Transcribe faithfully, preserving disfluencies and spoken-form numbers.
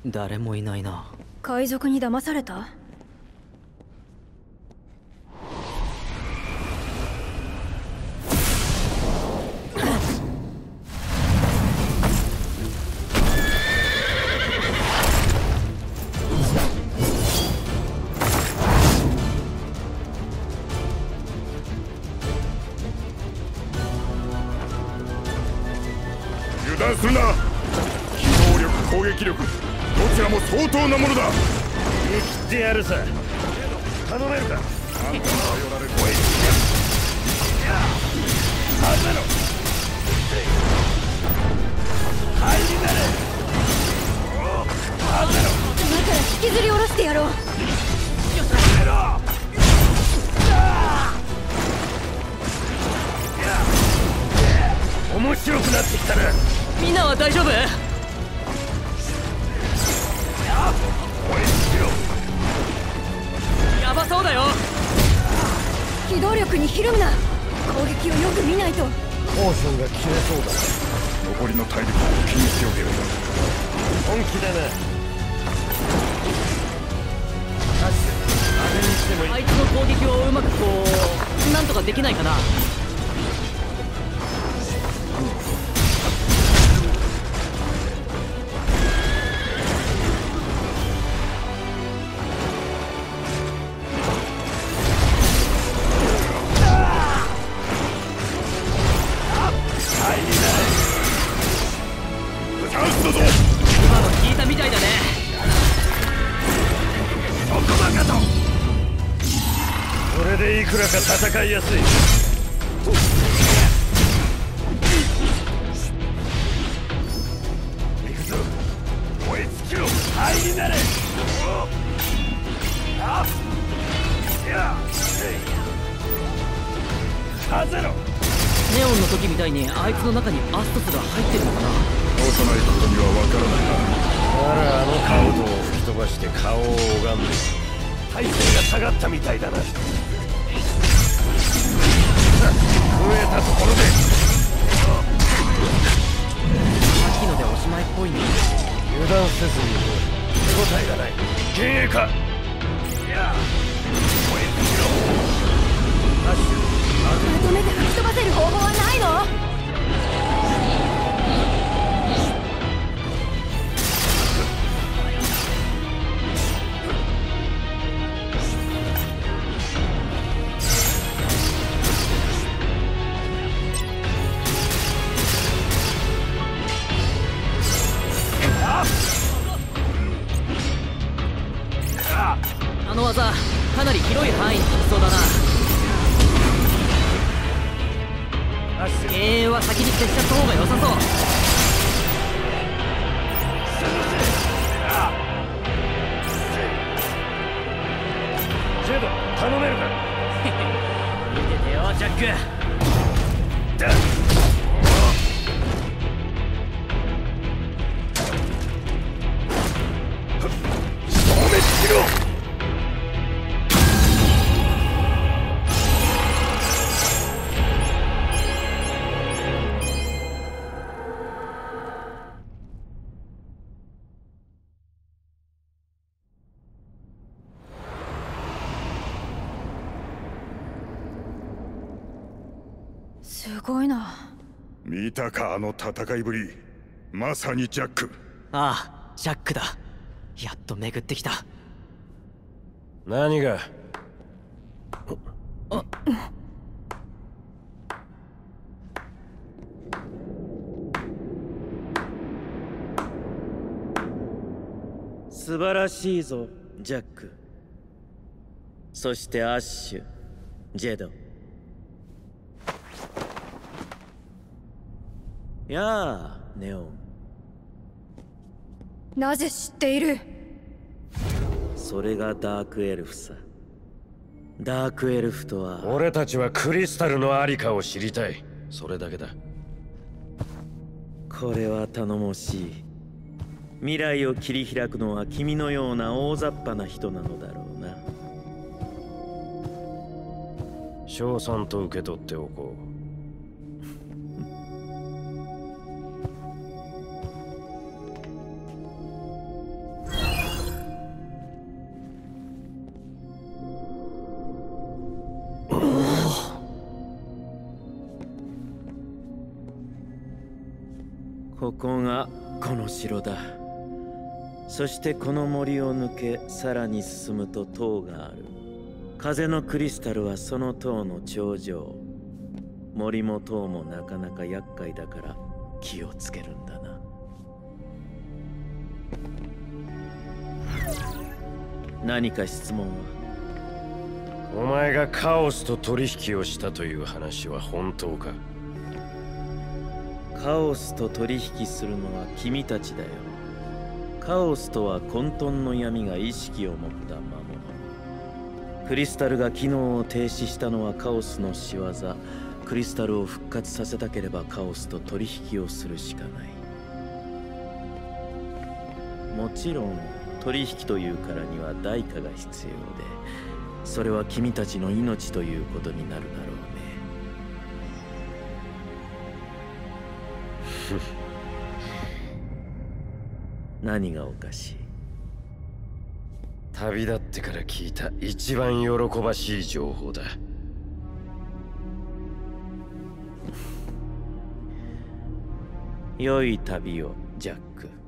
誰もいないな。 海賊に騙された？ 油断するな。機動力、攻撃力、どちらも相当なものだ。 言い切ってやるさ。頼めるか。あんたは頼られる。おい、はずろ。入りなれ。はずろ。 今から引きずり下ろしてやろう。 やめろ。面白くなってきたな。 みんなは大丈夫？やばそうだよ。 機動力にひるむな。攻撃をよく見ないと。 ポーションが切れそうだ。 残りの体力を気にしておけよ。 本気だな。あれにしてもいい。 あいつの攻撃をうまくこうなんとかできないかな。今の効いたみたいだね。 そこまかと。これでいくらか戦いやすい。行くぞ。追いつけろ。入りなれ。あっ。や。はぜろ。 ネオンの時みたいにあいつの中にアストスが入ってるのかな。 幼い頃にはわからないな。 あら、あのカウトを吹き飛ばして顔を拝んで体勢が下がったみたいだな。増えたところでさっきのでおしまいっぽいね。 油断せずに手応えがない。幻影か。いや燃え尽きろ。ダッシュ。 まとめて吹き飛ばせる方法はないの？ あの技かなり広い範囲に効きそうだな。幻影は先に消しちゃった方が良さそう。 ジェド頼めるか。 見ててよジャック。 だ消滅しろ。 すごいな。 見たか、あの戦いぶり。まさにジャック。 ああ、ジャックだ。やっと巡ってきた。 何が？ あ素晴らしいぞ、ジャック。そしてアッシュ、ジェド。やあ、ネオン。 なぜ知っている？ それがダークエルフさ。ダークエルフとは。 俺たちはクリスタルのありかを知りたい。それだけだ。 これは頼もしい。未来を切り開くのは君のような大雑把な人なのだろうな。 賞賛と受け取っておこう。 こがこの城だ。そしてこの森を抜けさらに進むと塔がある。風のクリスタルはその塔の頂上。森も塔もなかなか厄介だから気をつけるんだな。何か質問は？ お前がカオスと取引をしたという話は本当か？ カオスと取引するのは君たちだよ。カオスとは混沌の闇が意識を持った魔物。クリスタルが機能を停止したのはカオスの仕業。クリスタルを復活させたければカオスと取引をするしかない。もちろん取引というからには代価が必要で、それは君たちの命ということになるだろうね。何がおかしい？ 旅立ってから聞いた一番喜ばしい情報だ。 良い旅を、ジャック。